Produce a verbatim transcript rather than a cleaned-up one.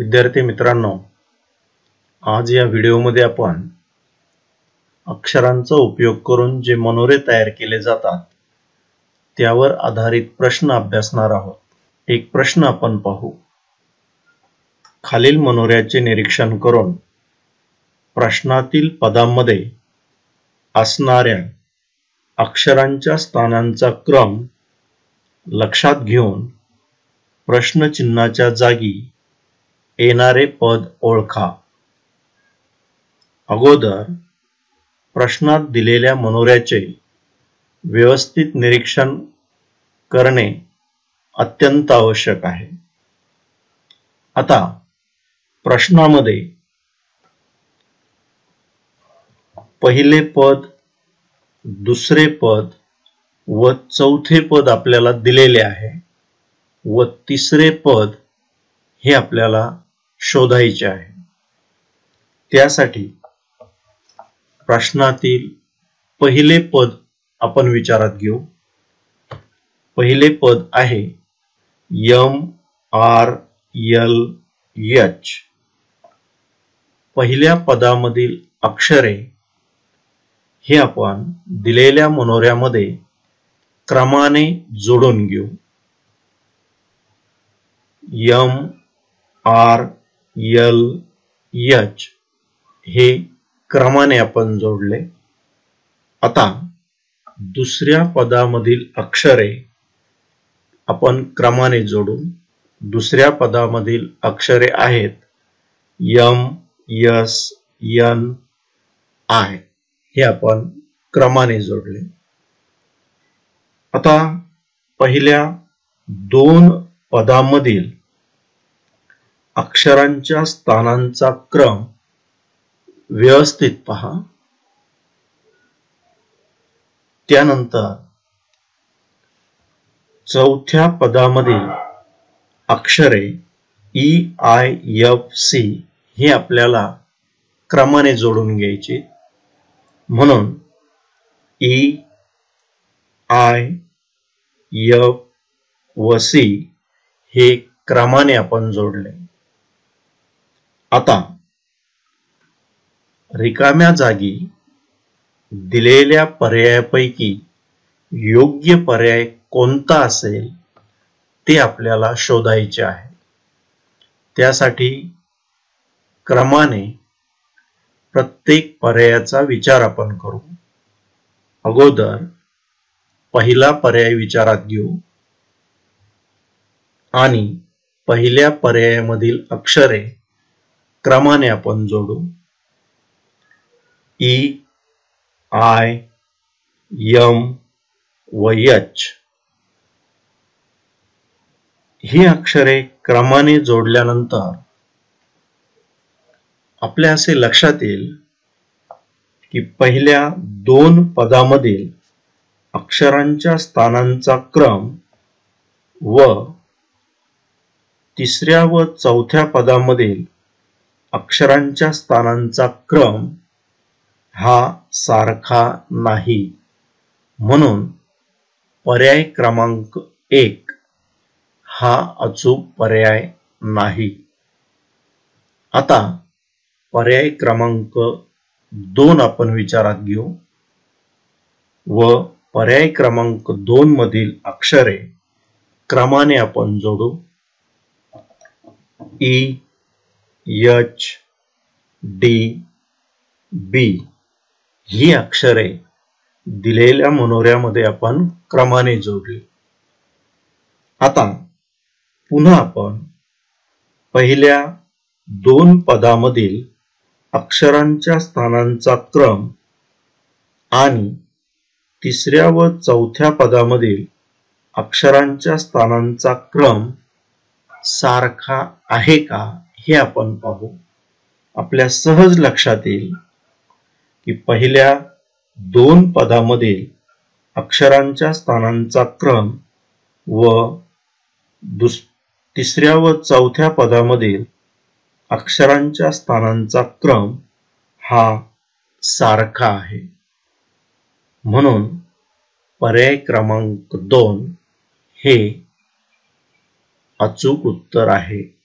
विद्यार्थी मित्रांनो, आज या व्हिडिओमध्ये आपण अक्षरांचा उपयोग करून जे मनोरे तयार केले जातात त्यावर आधारित प्रश्न अभ्यासणार आहोत. एक प्रश्न आपण पाहू. खालील मनोऱ्याचे निरीक्षण करून प्रश्नातील पदांमध्ये असणाऱ्या अक्षरांच्या स्थानांचा क्रम लक्षात घेऊन प्रश्नचिन्हाच्या जागी येणारे पद ओळखा. अगोदर प्रश्नात दिलेल्या मनोऱ्याचे व्यवस्थित निरीक्षण करणे अत्यंत आवश्यक आहे. आता प्रश्नामध्ये पहिले पद, दुसरे पद व चौथे पद आपल्याला दिलेले आहे व तिसरे पद हे आपल्याला शोधायचे आहे. त्यासाठी प्रश्नातील पहिले पद आपण विचारात घेऊ. पहिले पद आहे एम आर एल एच. पहिल्या पदामधील अक्षरे हे आपण दिलेल्या मनोऱ्यामध्ये क्रमाने जोडून घेऊ. एम आर एल एच हे क्रमाने आपण जोडले. आता दुसऱ्या पदामधील अक्षरे आपण क्रमाने जोडू. दुसऱ्या पदामधील अक्षरे आहेत एम एस एन आय, हे आपण क्रमाने जोडले. आता पहिल्या दोन पदामधील अक्षरांच्या स्थानांचा क्रम व्यवस्थित पहा. त्यानंतर चौथ्या पदामधील अक्षरे ई आय एफ सी हे आपल्याला क्रमाने जोडून घ्यायचे. म्हणून ई आय एफ व सी हे क्रमाने आपण जोडले. आता रिकाम्या जागी दिलेल्या पर्यायापैकी योग्य पर्याय कोणता असेल ते आपल्याला शोधायचे आहे. त्यासाठी क्रमाने प्रत्येक पर्यायाचा विचार आपण करू. अगोदर पहिला पर्याय विचारात घेऊ आणि पहिल्या पर्यायामधील अक्षरे क्रमाने आपण जोडू. ई आय एम व एच ही अक्षरे क्रमाने जोडल्यानंतर आपल्या असे लक्षात येईल की पहिल्या दोन पदामधील अक्षरांच्या स्थानांचा क्रम व तिसऱ्या व चौथ्या पदामधील अक्षरांच्या स्थानांचा क्रम हा सारखा नाही. म्हणून पर्याय क्रमांक एक हा अचूक पर्याय नाही. आता पर्याय क्रमांक दोन आपण विचारात घेऊ व पर्याय क्रमांक दोन मधील अक्षरे क्रमाने आपण जोडू. ई एच डी बी ही अक्षरे दिलेल्या मनोऱ्यामध्ये आपण क्रमाने जोडली. आता पुन्हा आपण पहिल्या दोन पदामधील अक्षरांच्या स्थानांचा क्रम आणि तिसऱ्या व चौथ्या पदामधील अक्षरांच्या स्थानांचा क्रम सारखा आहे का हे आपण पाहू. आपल्या सहज लक्षात येईल की पहिल्या दोन पदामधील अक्षरांच्या स्थानांचा क्रम व दुस तिसऱ्या व चौथ्या पदामधील अक्षरांच्या स्थानांचा क्रम हा सारखा आहे. म्हणून पर्याय क्रमांक दोन हे अचूक उत्तर आहे.